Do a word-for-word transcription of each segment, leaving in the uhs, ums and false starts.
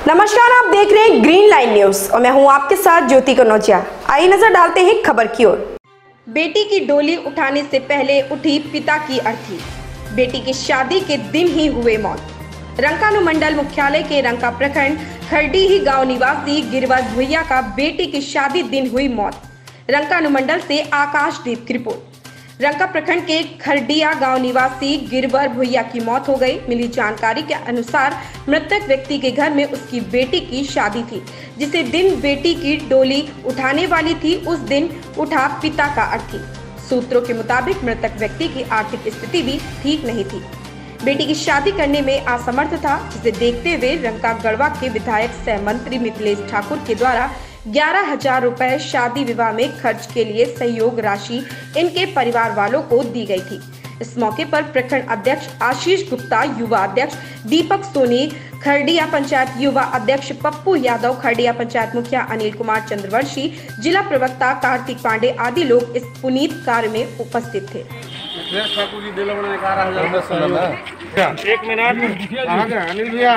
नमस्कार, आप देख रहे हैं ग्रीन लाइन न्यूज और मैं हूं आपके साथ ज्योति कनौजिया। आइए नजर डालते हैं खबर की ओर। बेटी की डोली उठाने से पहले उठी पिता की अर्थी। बेटी की शादी के दिन ही हुए मौत। रंका अनुमंडल मुख्यालय के रंका प्रखंड खरडीही गांव निवासी गिरिवर भुइया का बेटी की शादी दिन हुई मौत। रंका अनुमंडल से आकाशदीप की रिपोर्ट। रंका प्रखंड के खरडिया गांव निवासी गिरिवर भुइया की मौत हो गई। मिली जानकारी के अनुसार मृतक व्यक्ति के घर में उसकी बेटी की शादी थी, जिसे दिन बेटी की डोली उठाने वाली थी, उस दिन उठा पिता का अर्थी। सूत्रों के मुताबिक मृतक व्यक्ति की आर्थिक स्थिति भी ठीक नहीं थी। बेटी की शादी करने में असमर्थ था, जिसे देखते हुए रंका गढ़वा के विधायक सह मंत्री मिथिलेश ठाकुर के द्वारा ग्यारह हजार रुपए शादी विवाह में खर्च के लिए सहयोग राशि इनके परिवार वालों को दी गई थी। इस मौके पर प्रखंड अध्यक्ष आशीष गुप्ता, युवा अध्यक्ष दीपक सोनी, खरडिया पंचायत युवा अध्यक्ष पप्पू यादव, खरडिया पंचायत मुखिया अनिल कुमार चंद्रवंशी, जिला प्रवक्ता कार्तिक पांडे आदि लोग इस पुनीत कार्य में उपस्थित थे। एक मिनट अनिल भैया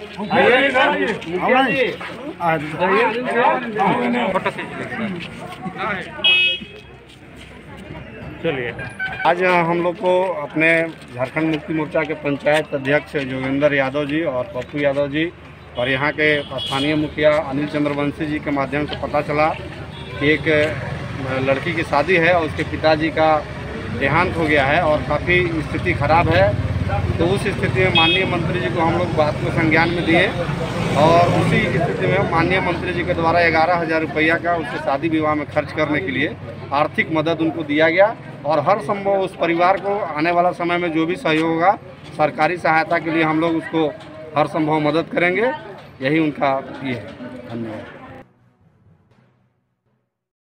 चलिए। आज हम लोग को अपने झारखंड मुक्ति मोर्चा के पंचायत अध्यक्ष जोगेंद्र यादव जी और पप्पू यादव जी और यहाँ के स्थानीय मुखिया अनिल चंद्रवंशी जी के माध्यम से पता चला कि एक लड़की की शादी है और उसके पिताजी का देहांत हो गया है और काफ़ी स्थिति खराब है। तो उस स्थिति में माननीय मंत्री जी को हम लोग बात को संज्ञान में दिए और उसी स्थिति में माननीय मंत्री जी के द्वारा ग्यारह हज़ार रुपया का उसके शादी विवाह में खर्च करने के लिए आर्थिक मदद उनको दिया गया और हर संभव उस परिवार को आने वाला समय में जो भी सहयोग होगा सरकारी सहायता के लिए हम लोग उसको हर संभव मदद करेंगे। यही उनका ये है। धन्यवाद।